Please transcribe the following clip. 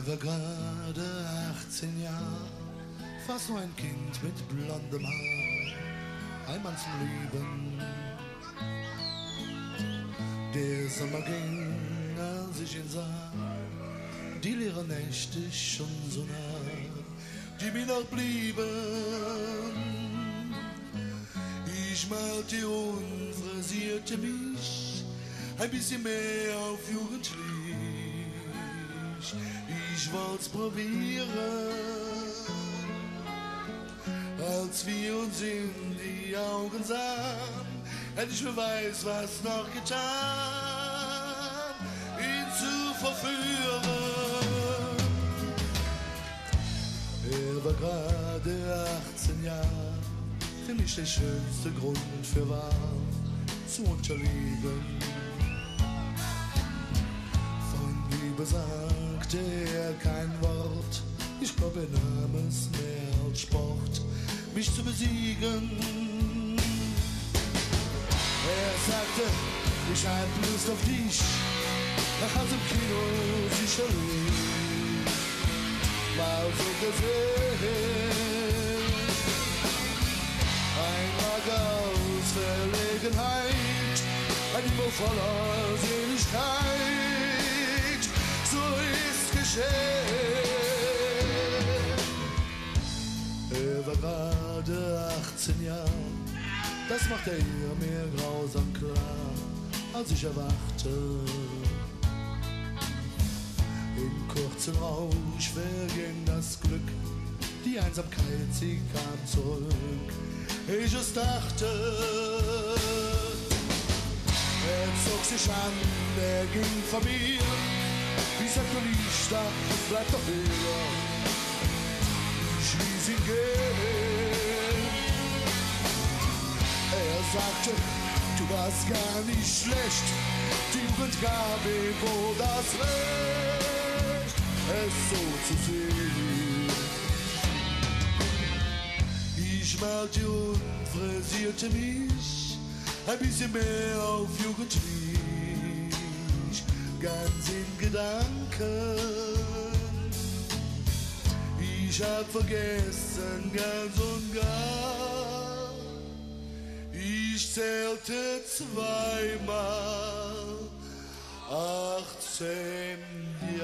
war gerade 18 Jahre, fast nur ein Kind mit blondem Haar, ein Mann zum Leben. Der Sommer ging, als ich ihn sah, die leeren Nächte schon so nah, die mir noch blieben. Ich malte unfrisierte mich ein bisschen mehr auf jugendlich. Ich wollt's probieren, als wir uns in die Augen sahen, hätte ich wer weiß was noch getan, ihn zu verführen. Er war gerade 18 Jahre, für mich der schönste Grund für Wahl zu unterliegen. Von Liebe sagte er kein Wort, ich glaub, er nahm es mehr als Sport, mich zu besiegen. Er sagte, ich hab Lust auf dich, nach Hause im Kino sicherlich, mal so gesehen. Ein Tag aus Verlegenheit, ein Niveau voller Seligkeit, so ist geschehen. Er war gerade 18 Jahre, das machte er mir grausam klar, als ich erwachte. Im kurzen Rausch verging das Glück, die Einsamkeit, sie kam zurück. Ich es dachte, er zog sich an, er ging von mir, wie sagte Lichter, bleib doch hier. Ich ließ ihn gehen. Er sagte, du warst gar nicht schlecht, die Jugend gab ihm wohl das Recht, es so zu sehen. Ich malte und frisierte mich ein bisschen mehr auf jugendlich, ganz in Gedanken. Ich hab vergessen ganz und gar, ich zählte zweimal 18 Jahre.